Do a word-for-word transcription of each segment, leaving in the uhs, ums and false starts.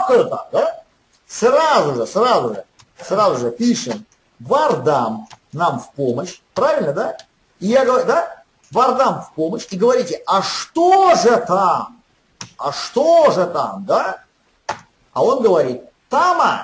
кто так, да? Сразу же, сразу же, сразу же пишем вардам нам в помощь, правильно, да? И я говорю, да? Вардам в помощь, и говорите, а что же там? А что же там, да? А он говорит, тама,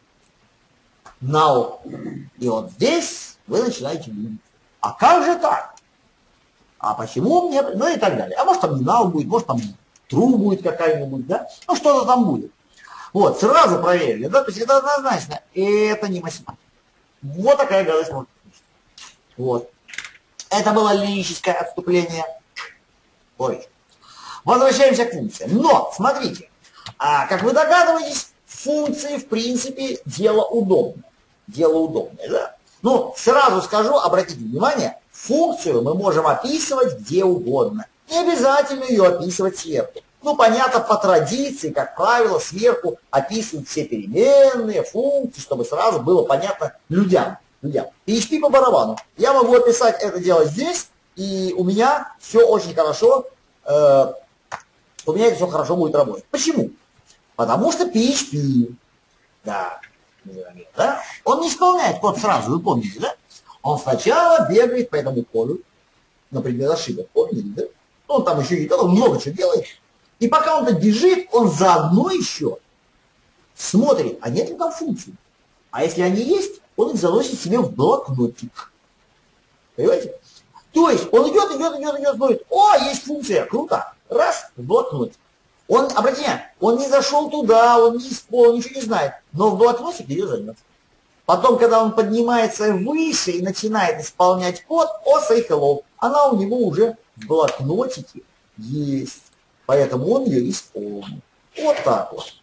now. И вот здесь вы начинаете думать, а как же так? А почему мне, ну и так далее. А может там не now будет, может там true будет какая-нибудь, да? Ну что-то там будет. Вот, сразу проверили, да? То есть это однозначно, это не математика. Вот такая гадость может быть. Вот. Это было лирическое отступление. Ой. Возвращаемся к функциям. Но, смотрите, а, как вы догадываетесь, функции, в принципе, дело удобное. Дело удобное, да? Ну, сразу скажу, обратите внимание, функцию мы можем описывать где угодно. Не обязательно ее описывать сверху. Ну, понятно, по традиции, как правило, сверху описывают все переменные, функции, чтобы сразу было понятно людям. людям. пи эйч пи по барабану. Я могу описать это дело здесь, и у меня все очень хорошо, э, у меня это все хорошо будет работать. Почему? Потому что пи эйч пи, да, да, он не исполняет код сразу, вы помните, да? Он сначала бегает по этому коду, например, ошибок, помните, да? Он там еще и он много чего делает. И пока он так бежит, он заодно еще смотрит, а нет ли там функций. А если они есть, он их заносит себе в блокнотик. Понимаете? То есть он идет, идет, идет, идет, смотрит, о, есть функция, круто. Раз, в блокнотик. Он, обратите внимание, он не зашел туда, он не исполнил, ничего не знает, но в блокнотик ее займет. Потом, когда он поднимается выше и начинает исполнять код, о, say hello, она у него уже в блокнотике есть. Поэтому он ее исполнил. Вот так вот.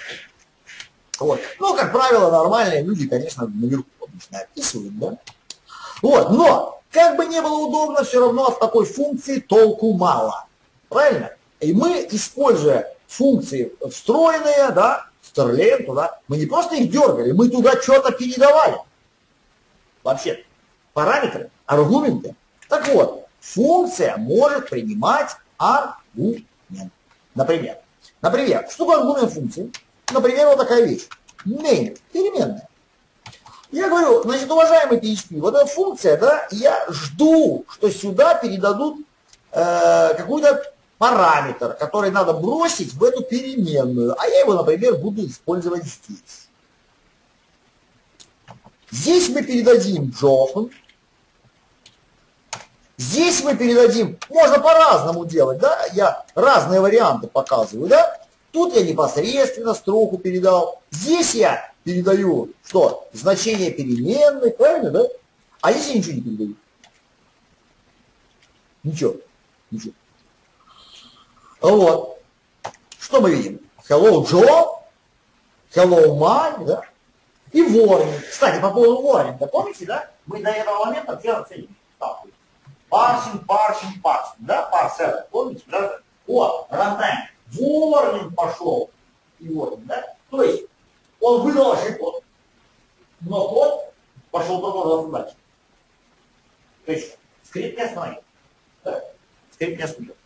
Вот. Ну, как правило, нормальные люди, конечно, наверху обычно описывают, да? Вот, но, как бы не было удобно, все равно от такой функции толку мало. Правильно? И мы, используя функции встроенные, да, Starlen туда, мы не просто их дергали, мы туда что-то передавали. Вообще, параметры, аргументы. Так вот, функция может принимать аргумент. Например, например, что такое аргумент функции? Например, вот такая вещь. Name, переменная. Я говорю, значит, уважаемый пи эйч пи, вот эта функция, да, я жду, что сюда передадут э, какой-то параметр, который надо бросить в эту переменную, а я его, например, буду использовать здесь. Здесь мы передадим Джохан. Здесь мы передадим, можно по-разному делать, да, я разные варианты показываю, да. Тут я непосредственно строку передал. Здесь я передаю, что? Значение переменной, правильно, да? А здесь я ничего не передаю. Ничего. Ничего. Вот. Что мы видим? Hello, Joe. Hello, Mike, да? И warning. Кстати, по поводу warning, да, помните, да? Мы до этого момента делали цель. Парсинг, парсинг, парсинг, да? Парсер. Помните, да? Вот, runtime. Warning пошел. И warning, да? То есть, он выдал ошибку, но код пошел продолжаться дальше. То есть, скрипт не остановил. Да? Скрипт не остановил.